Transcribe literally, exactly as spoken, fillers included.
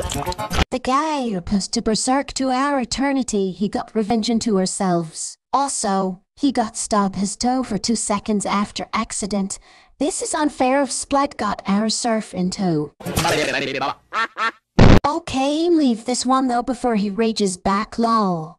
The guy opposed to berserk to our eternity, he got revenge into ourselves. Also, he got stub his toe for two seconds after accident. This is unfair if Splat got our surf in tow. Okay, leave this one though before he rages back, lol.